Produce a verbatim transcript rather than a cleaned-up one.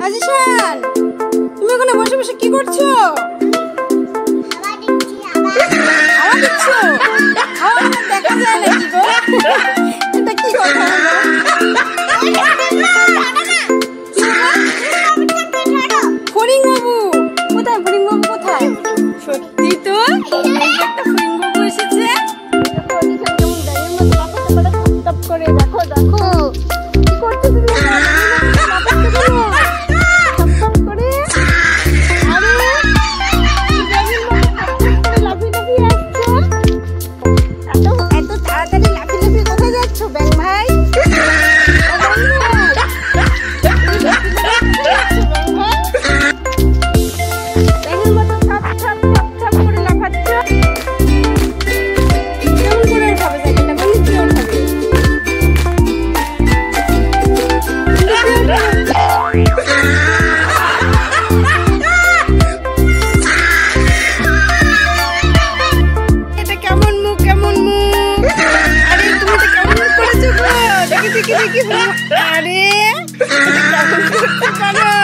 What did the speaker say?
আজিশান, তুমি ওখানে বসে বসে কি করছো? হাওয়া দিচ্ছো? হাওয়া দেখা যায় নাকি গো? এটা কি কথা হলো? ফড়িং বাবু কোথায়? ফড়িং বাবু কোথায়? সত্যি তো একটা ফড়িং বাবু এসেছে। করে দেখো দেখো কি করছো তুমি? এত তাড়াতাড়ি লাফি লাফি কোথায় যাচ্ছ ব্যাং ভাই? ব্যাঙের মতো ছাপ ছাপ ছাপ ছাপ করে লাফাচ্ছ। কেমন করে উঠাবে সাইকেলটা? কোন দিকে উঠাবে? এটা কেমন মুখ? কেমন মুখ? আরে তুমি তো কেমন মুখ করেছো গো? দেখি দেখি দেখি। আরে কেমন করতে পারো?